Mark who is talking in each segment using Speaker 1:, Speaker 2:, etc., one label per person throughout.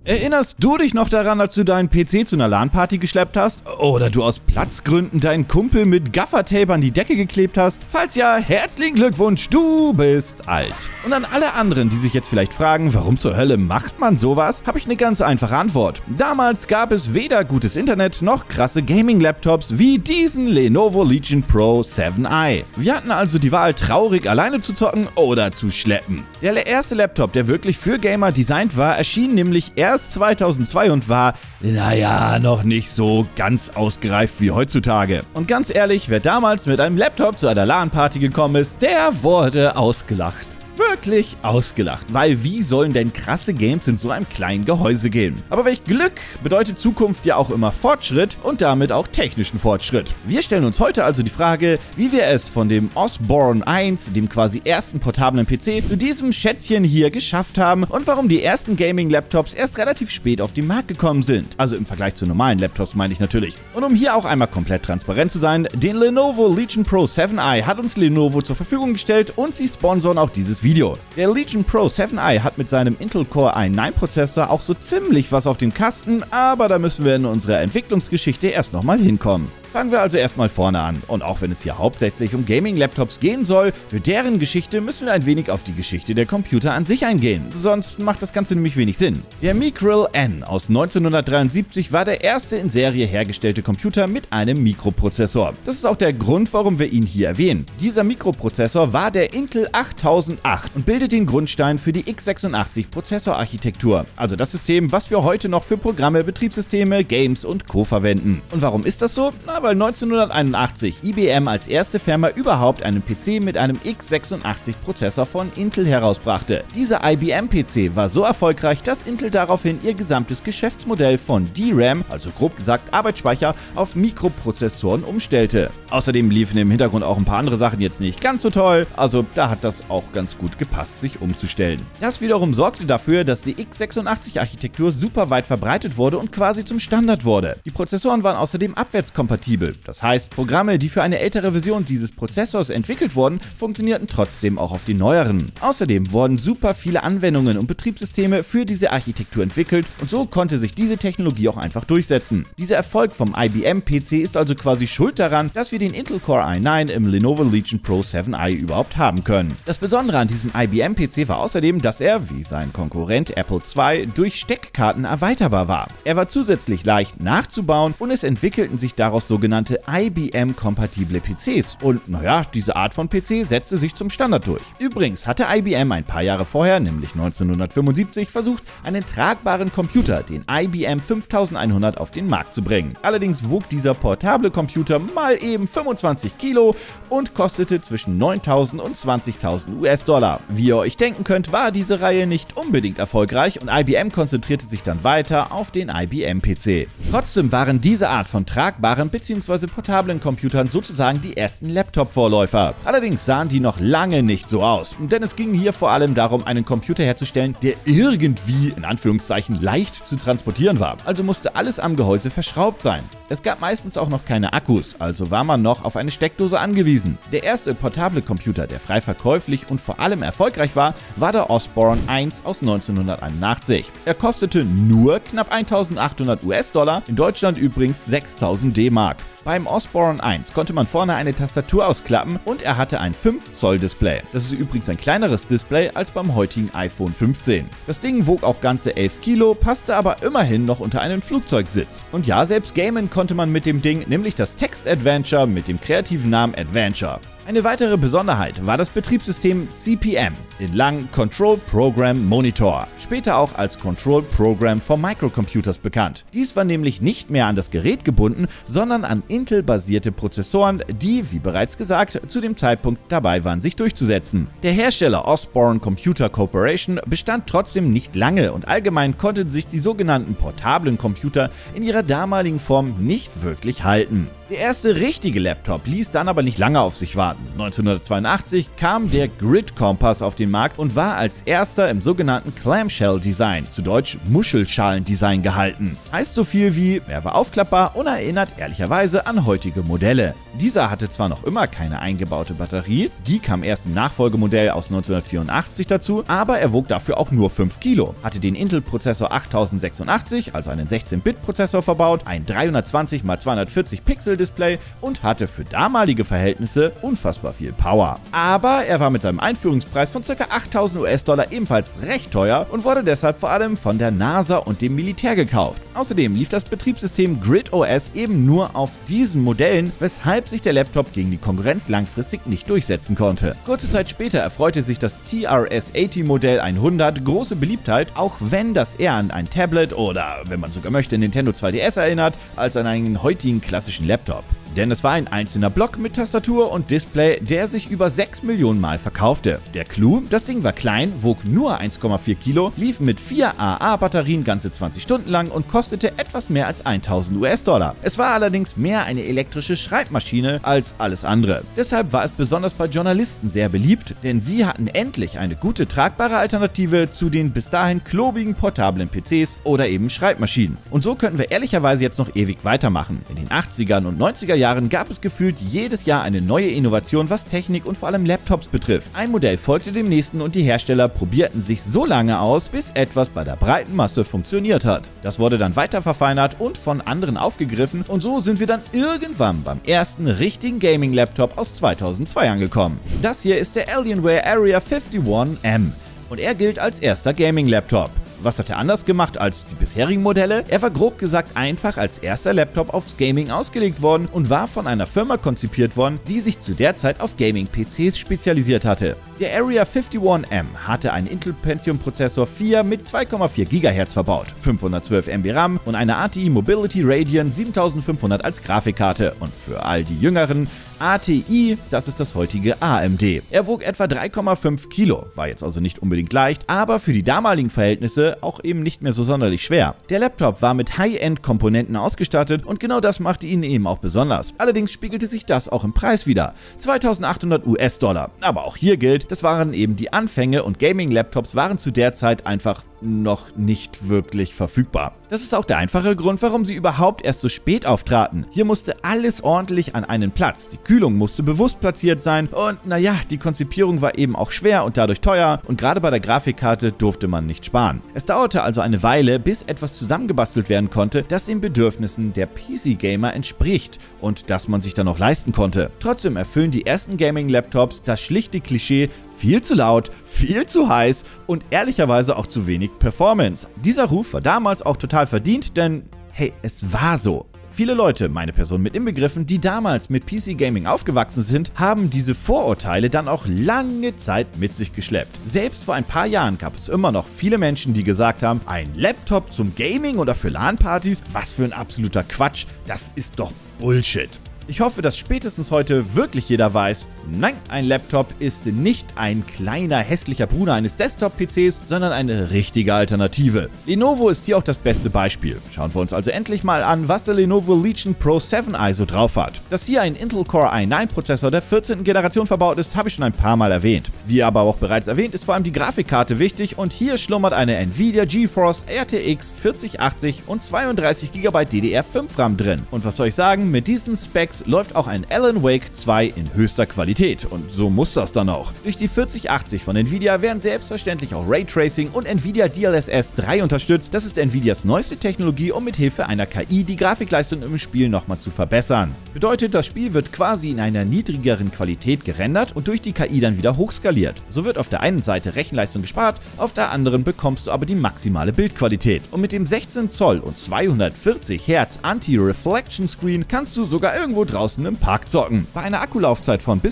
Speaker 1: Erinnerst du dich noch daran, als du deinen PC zu einer LAN-Party geschleppt hast? Oder du aus Platzgründen deinen Kumpel mit Gaffertape an die Decke geklebt hast? Falls ja, herzlichen Glückwunsch, du bist alt. Und an alle anderen, die sich jetzt vielleicht fragen, warum zur Hölle macht man sowas, habe ich eine ganz einfache Antwort. Damals gab es weder gutes Internet noch krasse Gaming-Laptops wie diesen Lenovo Legion Pro 7i. Wir hatten also die Wahl, traurig alleine zu zocken oder zu schleppen. Der erste Laptop, der wirklich für Gamer designt war, erschien nämlich erst 2002 und war, naja, noch nicht so ganz ausgereift wie heutzutage. Und ganz ehrlich, wer damals mit einem Laptop zu einer LAN-Party gekommen ist, der wurde ausgelacht. Wirklich ausgelacht, weil wie sollen denn krasse Games in so einem kleinen Gehäuse gehen? Aber welch Glück bedeutet Zukunft ja auch immer Fortschritt und damit auch technischen Fortschritt. Wir stellen uns heute also die Frage, wie wir es von dem Osborne 1, dem quasi ersten portablen PC, zu diesem Schätzchen hier geschafft haben und warum die ersten Gaming-Laptops erst relativ spät auf den Markt gekommen sind. Also im Vergleich zu normalen Laptops meine ich natürlich. Und um hier auch einmal komplett transparent zu sein, den Lenovo Legion Pro 7i hat uns Lenovo zur Verfügung gestellt und sie sponsoren auch dieses Video. Der Legion Pro 7i hat mit seinem Intel Core i9-Prozessor auch so ziemlich was auf dem Kasten, aber da müssen wir in unserer Entwicklungsgeschichte erst nochmal hinkommen. Fangen wir also erstmal vorne an. Und auch wenn es hier hauptsächlich um Gaming-Laptops gehen soll, für deren Geschichte müssen wir ein wenig auf die Geschichte der Computer an sich eingehen. Sonst macht das Ganze nämlich wenig Sinn. Der Micrel N aus 1973 war der erste in Serie hergestellte Computer mit einem Mikroprozessor. Das ist auch der Grund, warum wir ihn hier erwähnen. Dieser Mikroprozessor war der Intel 8008 und bildet den Grundstein für die x86-Prozessorarchitektur. Also das System, was wir heute noch für Programme, Betriebssysteme, Games und Co. verwenden. Und warum ist das so? Weil 1981 IBM als erste Firma überhaupt einen PC mit einem x86-Prozessor von Intel herausbrachte. Dieser IBM-PC war so erfolgreich, dass Intel daraufhin ihr gesamtes Geschäftsmodell von DRAM, also grob gesagt Arbeitsspeicher, auf Mikroprozessoren umstellte. Außerdem liefen im Hintergrund auch ein paar andere Sachen jetzt nicht ganz so toll, also da hat das auch ganz gut gepasst, sich umzustellen. Das wiederum sorgte dafür, dass die x86-Architektur super weit verbreitet wurde und quasi zum Standard wurde. Die Prozessoren waren außerdem abwärtskompatibel. Das heißt, Programme, die für eine ältere Version dieses Prozessors entwickelt wurden, funktionierten trotzdem auch auf die neueren. Außerdem wurden super viele Anwendungen und Betriebssysteme für diese Architektur entwickelt und so konnte sich diese Technologie auch einfach durchsetzen. Dieser Erfolg vom IBM-PC ist also quasi schuld daran, dass wir den Intel Core i9 im Lenovo Legion Pro 7i überhaupt haben können. Das Besondere an diesem IBM-PC war außerdem, dass er, wie sein Konkurrent Apple II, durch Steckkarten erweiterbar war. Er war zusätzlich leicht nachzubauen und es entwickelten sich daraus sogenannte IBM-kompatible PCs. Und naja, diese Art von PC setzte sich zum Standard durch. Übrigens hatte IBM ein paar Jahre vorher, nämlich 1975, versucht, einen tragbaren Computer, den IBM 5100, auf den Markt zu bringen. Allerdings wog dieser portable Computer mal eben 25 Kilo und kostete zwischen 9.000 und 20.000 US-Dollar. Wie ihr euch denken könnt, war diese Reihe nicht unbedingt erfolgreich und IBM konzentrierte sich dann weiter auf den IBM-PC. Trotzdem waren diese Art von tragbaren bzw. portablen Computern sozusagen die ersten Laptop-Vorläufer. Allerdings sahen die noch lange nicht so aus, denn es ging hier vor allem darum, einen Computer herzustellen, der irgendwie, in Anführungszeichen, leicht zu transportieren war. Also musste alles am Gehäuse verschraubt sein. Es gab meistens auch noch keine Akkus, also war man noch auf eine Steckdose angewiesen. Der erste portable Computer, der frei verkäuflich und vor allem erfolgreich war, war der Osborne 1 aus 1981. Er kostete nur knapp 1.800 US-Dollar, in Deutschland übrigens 6.000 D-Mark. Beim Osborne 1 konnte man vorne eine Tastatur ausklappen und er hatte ein 5 Zoll Display. Das ist übrigens ein kleineres Display als beim heutigen iPhone 15. Das Ding wog auch ganze 11 Kilo, passte aber immerhin noch unter einen Flugzeugsitz. Und ja, selbst gamen konnte man mit dem Ding, nämlich das Text-Adventure mit dem kreativen Namen Adventure. Eine weitere Besonderheit war das Betriebssystem CP/M, in lang Control Program Monitor, später auch als Control Program for Microcomputers bekannt. Dies war nämlich nicht mehr an das Gerät gebunden, sondern an Intel-basierte Prozessoren, die, wie bereits gesagt, zu dem Zeitpunkt dabei waren, sich durchzusetzen. Der Hersteller Osborne Computer Corporation bestand trotzdem nicht lange und allgemein konnten sich die sogenannten portablen Computer in ihrer damaligen Form nicht wirklich halten. Der erste richtige Laptop ließ dann aber nicht lange auf sich warten. 1982 kam der Grid Kompass auf den Markt und war als erster im sogenannten Clamshell-Design, zu Deutsch Muschelschalendesign, gehalten. Heißt so viel wie, er war aufklappbar und erinnert ehrlicherweise an heutige Modelle. Dieser hatte zwar noch immer keine eingebaute Batterie, die kam erst im Nachfolgemodell aus 1984 dazu, aber er wog dafür auch nur 5 Kilo, hatte den Intel-Prozessor 8086, also einen 16-Bit-Prozessor verbaut, ein 320x240 Pixel-Display und hatte für damalige Verhältnisse unfassbar viel Power. Aber er war mit seinem Einführungspreis von ca. 8000 US-Dollar ebenfalls recht teuer und wurde deshalb vor allem von der NASA und dem Militär gekauft. Außerdem lief das Betriebssystem Grid OS eben nur auf diesen Modellen, weshalb sich der Laptop gegen die Konkurrenz langfristig nicht durchsetzen konnte. Kurze Zeit später erfreute sich das TRS-80 Modell 100 große Beliebtheit, auch wenn das eher an ein Tablet oder, wenn man sogar möchte, Nintendo 2DS erinnert, als an einen heutigen klassischen Laptop. Denn es war ein einzelner Block mit Tastatur und Display, der sich über 6 Millionen Mal verkaufte. Der Clou: das Ding war klein, wog nur 1,4 Kilo, lief mit 4 AA-Batterien ganze 20 Stunden lang und kostete etwas mehr als 1000 US-Dollar. Es war allerdings mehr eine elektrische Schreibmaschine als alles andere. Deshalb war es besonders bei Journalisten sehr beliebt, denn sie hatten endlich eine gute tragbare Alternative zu den bis dahin klobigen portablen PCs oder eben Schreibmaschinen. Und so könnten wir ehrlicherweise jetzt noch ewig weitermachen. In den 80ern und 90er Jahren gab es gefühlt jedes Jahr eine neue Innovation, was Technik und vor allem Laptops betrifft. Ein Modell folgte dem nächsten und die Hersteller probierten sich so lange aus, bis etwas bei der breiten Masse funktioniert hat. Das wurde dann weiter verfeinert und von anderen aufgegriffen und so sind wir dann irgendwann beim ersten richtigen Gaming-Laptop aus 2002 angekommen. Das hier ist der Alienware Area 51M und er gilt als erster Gaming-Laptop. Was hat er anders gemacht als die bisherigen Modelle? Er war grob gesagt einfach als erster Laptop aufs Gaming ausgelegt worden und war von einer Firma konzipiert worden, die sich zu der Zeit auf Gaming-PCs spezialisiert hatte. Der Area 51M hatte einen Intel Pentium Prozessor 4 mit 2,4 GHz verbaut, 512 MB RAM und eine ATI Mobility Radeon 7500 als Grafikkarte und für all die Jüngeren ATI, das ist das heutige AMD. Er wog etwa 3,5 Kilo, war jetzt also nicht unbedingt leicht, aber für die damaligen Verhältnisse auch eben nicht mehr so sonderlich schwer. Der Laptop war mit High-End-Komponenten ausgestattet und genau das machte ihn eben auch besonders. Allerdings spiegelte sich das auch im Preis wider. 2800 US-Dollar. Aber auch hier gilt, das waren eben die Anfänge und Gaming-Laptops waren zu der Zeit einfach noch nicht wirklich verfügbar. Das ist auch der einfache Grund, warum sie überhaupt erst so spät auftraten. Hier musste alles ordentlich an einen Platz, die Kühlung musste bewusst platziert sein und naja, die Konzipierung war eben auch schwer und dadurch teuer und gerade bei der Grafikkarte durfte man nicht sparen. Es dauerte also eine Weile, bis etwas zusammengebastelt werden konnte, das den Bedürfnissen der PC-Gamer entspricht und das man sich dann noch leisten konnte. Trotzdem erfüllen die ersten Gaming-Laptops das schlichte Klischee: viel zu laut, viel zu heiß und ehrlicherweise auch zu wenig Performance. Dieser Ruf war damals auch total verdient, denn hey, es war so. Viele Leute, meine Person mit inbegriffen, die damals mit PC-Gaming aufgewachsen sind, haben diese Vorurteile dann auch lange Zeit mit sich geschleppt. Selbst vor ein paar Jahren gab es immer noch viele Menschen, die gesagt haben, ein Laptop zum Gaming oder für LAN-Partys? Was für ein absoluter Quatsch, das ist doch Bullshit. Ich hoffe, dass spätestens heute wirklich jeder weiß, nein, ein Laptop ist nicht ein kleiner hässlicher Bruder eines Desktop-PCs, sondern eine richtige Alternative. Lenovo ist hier auch das beste Beispiel. Schauen wir uns also endlich mal an, was der Lenovo Legion Pro 7i so drauf hat. Dass hier ein Intel Core i9-Prozessor der 14. Generation verbaut ist, habe ich schon ein paar Mal erwähnt. Wie aber auch bereits erwähnt, ist vor allem die Grafikkarte wichtig und hier schlummert eine Nvidia GeForce RTX 4080 und 32 GB DDR5 RAM drin. Und was soll ich sagen, mit diesen Specs läuft auch ein Alan Wake 2 in höchster Qualität und so muss das dann auch. Durch die 4080 von Nvidia werden selbstverständlich auch Raytracing und Nvidia DLSS 3 unterstützt. Das ist Nvidias neueste Technologie, um mit Hilfe einer KI die Grafikleistung im Spiel nochmal zu verbessern. Bedeutet, das Spiel wird quasi in einer niedrigeren Qualität gerendert und durch die KI dann wieder hochskaliert. So wird auf der einen Seite Rechenleistung gespart, auf der anderen bekommst du aber die maximale Bildqualität. Und mit dem 16 Zoll und 240 Hz Anti-Reflection Screen kannst du sogar irgendwo draußen im Park zocken. Bei einer Akkulaufzeit von bis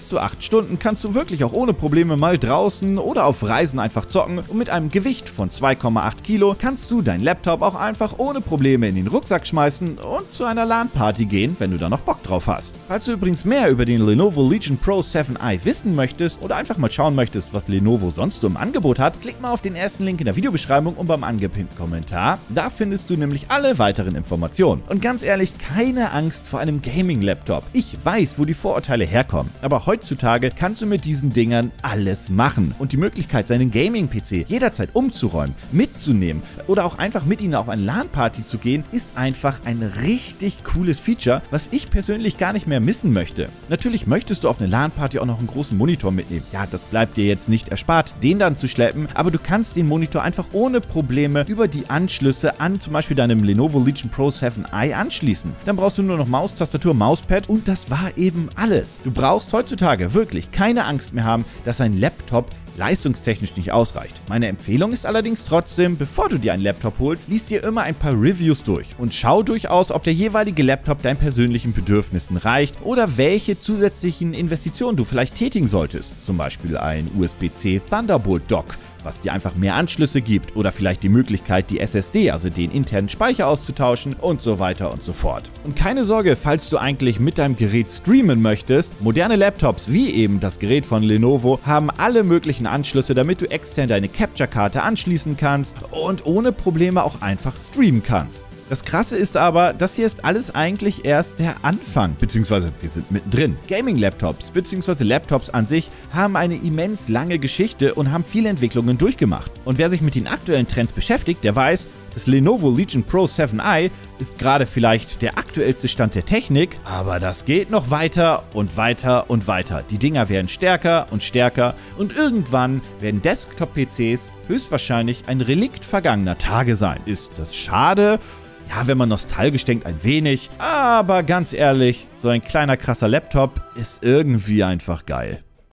Speaker 1: zu 8 Stunden kannst du wirklich auch ohne Probleme mal draußen oder auf Reisen einfach zocken und mit einem Gewicht von 2,8 Kilo kannst du deinen Laptop auch einfach ohne Probleme in den Rucksack schmeißen und zu einer LAN-Party gehen, wenn du da noch Bock drauf hast. Falls du übrigens mehr über den Lenovo Legion Pro 7i wissen möchtest oder einfach mal schauen möchtest, was Lenovo sonst so im Angebot hat, klick mal auf den ersten Link in der Videobeschreibung und beim angepinnten Kommentar. Da findest du nämlich alle weiteren Informationen. Und ganz ehrlich, keine Angst vor einem Gaming-Laptop. Ich weiß, wo die Vorurteile herkommen, aber heutzutage kannst du mit diesen Dingern alles machen. Und die Möglichkeit, seinen Gaming-PC jederzeit umzuräumen, mitzunehmen oder auch einfach mit ihnen auf eine LAN-Party zu gehen, ist einfach ein richtig cooles Feature, was ich persönlich gar nicht mehr missen möchte. Natürlich möchtest du auf eine LAN-Party auch noch einen großen Monitor mitnehmen. Ja, das bleibt dir jetzt nicht erspart, den dann zu schleppen, aber du kannst den Monitor einfach ohne Probleme über die Anschlüsse an zum Beispiel deinem Lenovo Legion Pro 7i anschließen. Dann brauchst du nur noch Maus, Tastatur, Mauspad und das war eben alles. Du brauchst heutzutage wirklich keine Angst mehr haben, dass ein Laptop leistungstechnisch nicht ausreicht. Meine Empfehlung ist allerdings trotzdem, bevor du dir einen Laptop holst, lies dir immer ein paar Reviews durch und schau durchaus, ob der jeweilige Laptop deinen persönlichen Bedürfnissen reicht oder welche zusätzlichen Investitionen du vielleicht tätigen solltest. Zum Beispiel ein USB-C Thunderbolt Dock, was dir einfach mehr Anschlüsse gibt oder vielleicht die Möglichkeit, die SSD, also den internen Speicher auszutauschen und so weiter und so fort. Und keine Sorge, falls du eigentlich mit deinem Gerät streamen möchtest, moderne Laptops wie eben das Gerät von Lenovo haben alle möglichen Anschlüsse, damit du extern deine Capture-Karte anschließen kannst und ohne Probleme auch einfach streamen kannst. Das Krasse ist aber, das hier ist alles eigentlich erst der Anfang, beziehungsweise wir sind mittendrin. Gaming-Laptops, beziehungsweise Laptops an sich, haben eine immens lange Geschichte und haben viele Entwicklungen durchgemacht. Und wer sich mit den aktuellen Trends beschäftigt, der weiß, das Lenovo Legion Pro 7i ist gerade vielleicht der aktuellste Stand der Technik, aber das geht noch weiter und weiter und weiter. Die Dinger werden stärker und stärker und irgendwann werden Desktop-PCs höchstwahrscheinlich ein Relikt vergangener Tage sein. Ist das schade? Ja, wenn man nostalgisch denkt, ein wenig. Aber ganz ehrlich, so ein kleiner krasser Laptop ist irgendwie einfach geil.